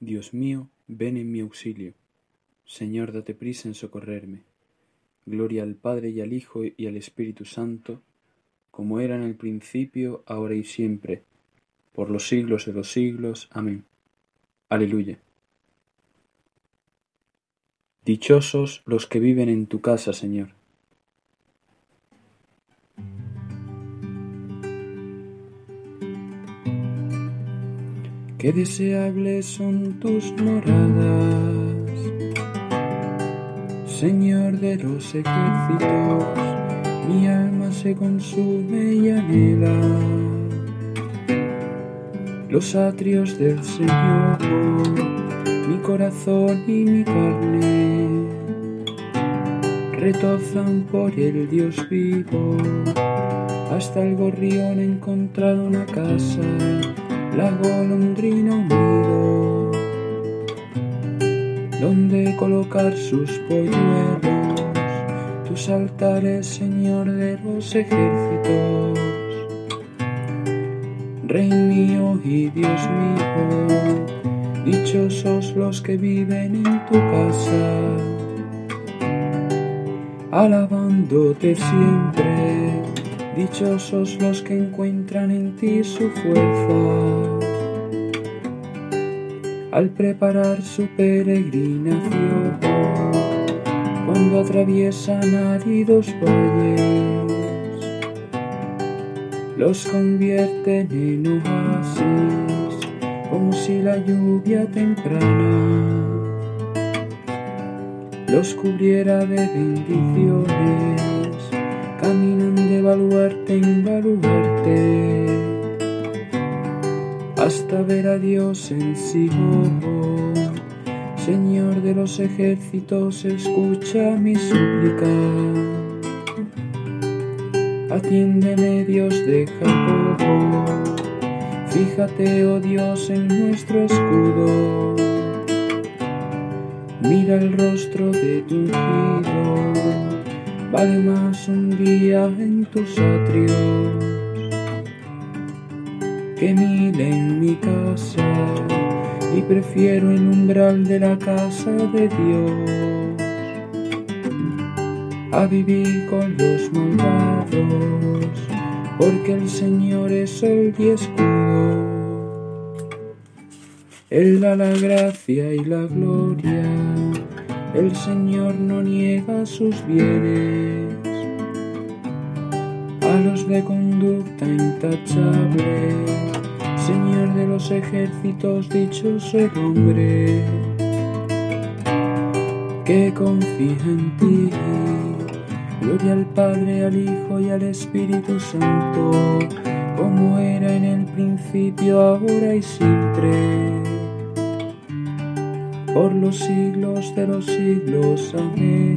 Dios mío, ven en mi auxilio. Señor, date prisa en socorrerme. Gloria al Padre y al Hijo y al Espíritu Santo, como era en el principio, ahora y siempre, por los siglos de los siglos. Amén. Aleluya. Dichosos los que viven en tu casa, Señor. Qué deseables son tus moradas, Señor de los ejércitos. Mi alma se consume y anhela los atrios del Señor. Mi corazón y mi carne retozan por el Dios vivo. Hasta el gorrión ha encontrado una casa, la golondrina un nido, donde colocar sus polluelos. Tus altares, Señor de los ejércitos, Rey mío y Dios mío. Dichosos los que viven en tu casa, alabándote siempre. Dichosos los que encuentran en ti su fuerza, al preparar su peregrinación, cuando atraviesan áridos valles, los convierten en oasis, como si la lluvia temprana los cubriera de bendiciones. Caminan de baluarte en baluarte, hasta ver a Dios en Sion. Señor de los ejércitos, escucha mi súplica. Atiéndeme, Dios de Jacob. Fíjate, oh Dios, en nuestro escudo. Mira el rostro de tu ungido. Vale más un día en tus atrios que 1000 en mi casa, y prefiero el umbral de la casa de Dios a vivir con los malvados, porque el Señor es sol y escudo. Él da la gracia y la gloria. El Señor no niega sus bienes a los de conducta intachable. Señor de los ejércitos, dichoso el hombre que confía en ti. Gloria al Padre, al Hijo y al Espíritu Santo, como era en el principio, ahora y siempre, por los siglos de los siglos. Amén.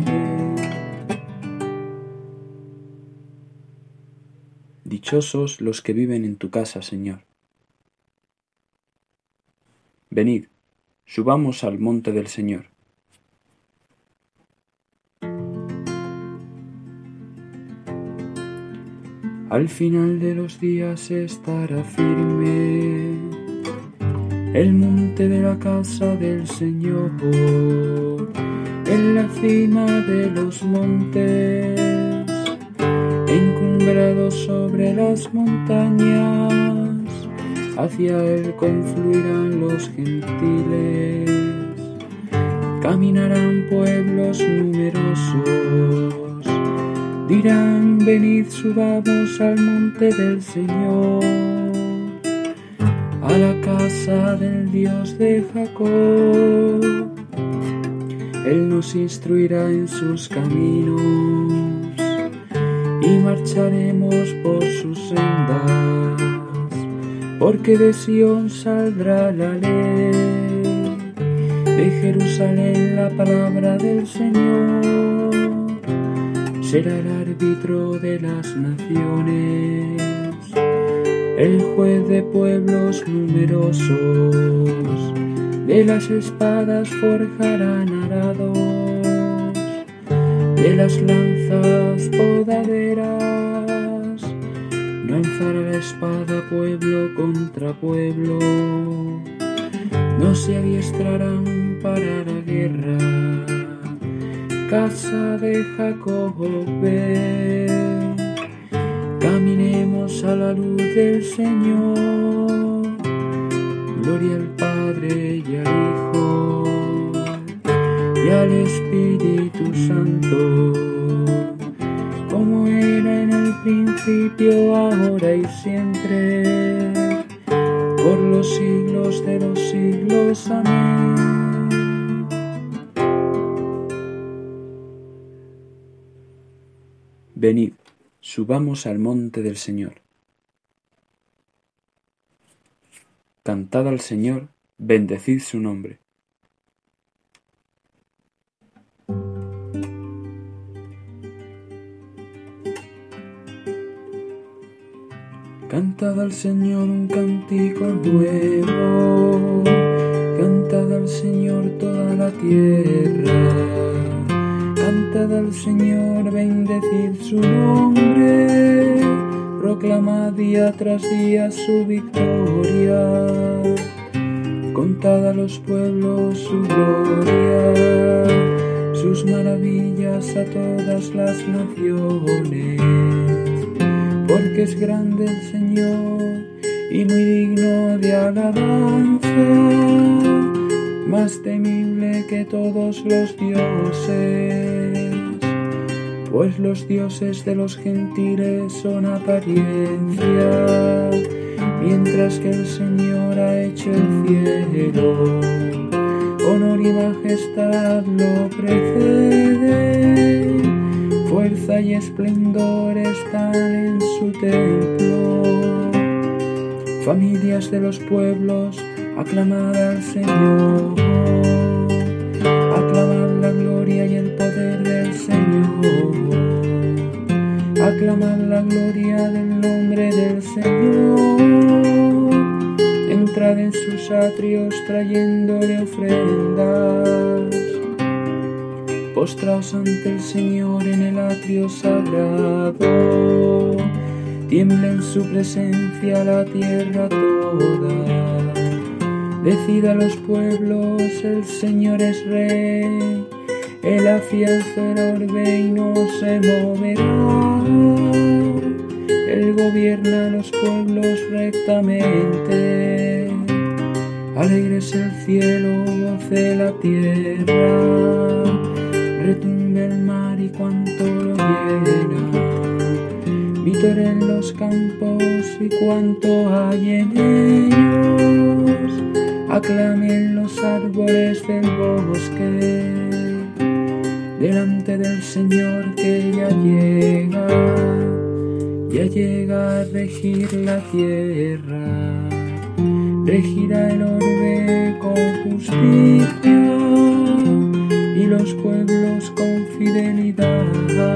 Dichosos los que viven en tu casa, Señor. Venid, subamos al monte del Señor. Al final de los días estará firme el monte de la casa del Señor, en la cima de los montes, encumbrado sobre las montañas, hacia él confluirán los gentiles, caminarán pueblos numerosos, dirán: venid, subamos al monte del Señor, a la casa del Dios de Jacob. Él nos instruirá en sus caminos y marcharemos por sus sendas, porque de Sion saldrá la ley, de Jerusalén la palabra del Señor. Será el árbitro de las naciones, el juez de pueblos numerosos. De las espadas forjarán arados, de las lanzas podaderas. No alzará la espada pueblo contra pueblo, no no se adiestrarán para la guerra. Casa de Jacob, ven, caminemos a la luz del Señor. Gloria al Padre y al Hijo y al Espíritu Santo, como era en el principio, ahora y siempre, por los siglos de los siglos. Amén. Venid, subamos al monte del Señor. Cantad al Señor, bendecid su nombre. Cantad al Señor un cántico nuevo, cantad al Señor toda la tierra. Cantad al Señor, bendecid su nombre, proclamad día tras día su victoria. Contad a los pueblos su gloria, sus maravillas a todas las naciones. Porque es grande el Señor y muy digno de alabanza, más temible que todos los dioses, pues los dioses de los gentiles son apariencia, mientras que el Señor ha hecho el cielo. Honor y majestad lo preceden, fuerza y esplendor están en su templo. Familias de los pueblos, aclamad al Señor, aclamad la gloria y el poder del Señor, aclamad la gloria del nombre del Señor. Entrad en sus atrios trayéndole ofrendas, postraos ante el Señor en el atrio sagrado. Tiembla en su presencia la tierra toda. Decid a los pueblos, el Señor es Rey. Él afianzó el orbe y no se moverá. Él gobierna a los pueblos rectamente. Alegre es el cielo, goce la tierra. Retumbe el mar y cuanto lo llena. Vítores los campos y cuanto hay en ellos. Aclamen los árboles del bosque delante del Señor que ya llega a regir la tierra. Regirá el orbe con justicia y los pueblos con fidelidad.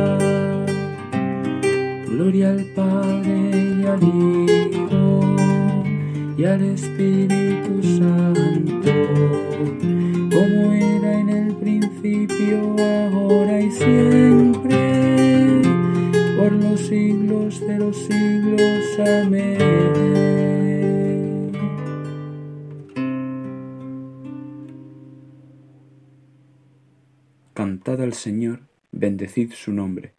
Gloria al Padre y al Hijo y al Espíritu Santo, como era en el principio, ahora y siempre, por los siglos de los siglos. Amén. Cantad al Señor, bendecid su nombre.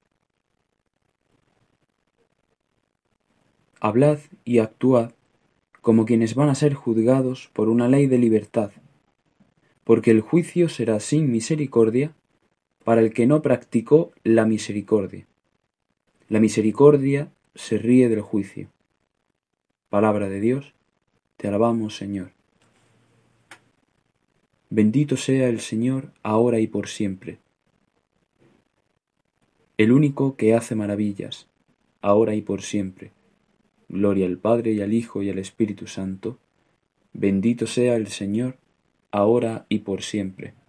Hablad y actuad como quienes van a ser juzgados por una ley de libertad, porque el juicio será sin misericordia para el que no practicó la misericordia. La misericordia se ríe del juicio. Palabra de Dios, te alabamos, Señor. Bendito sea el Señor ahora y por siempre, el único que hace maravillas, ahora y por siempre. Gloria al Padre y al Hijo y al Espíritu Santo. Bendito sea el Señor, ahora y por siempre.